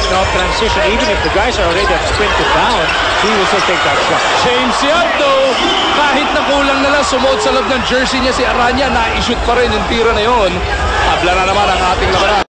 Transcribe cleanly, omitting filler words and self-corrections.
no, transition. Even if the guys are already have sprinted down, he will still take that shot. James Yabdo, kahit na kulang na lang sumuot sa loob ng jersey niya si Aranya, na-shoot pa rin yung tira na yun. Tabla na naman ang ating labanan.